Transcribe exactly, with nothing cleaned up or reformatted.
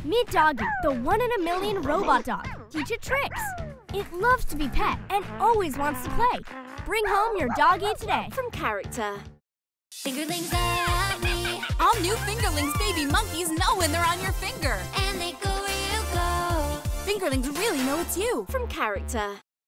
Meet Doggy, the one in a million robot dog. Teach it tricks. It loves to be pet and always wants to play. Bring home your doggy today. From character. Fingerlings are me. All new Fingerlings baby monkeys know when they're on your finger. And they go where you go. Fingerlings really know it's you. From character.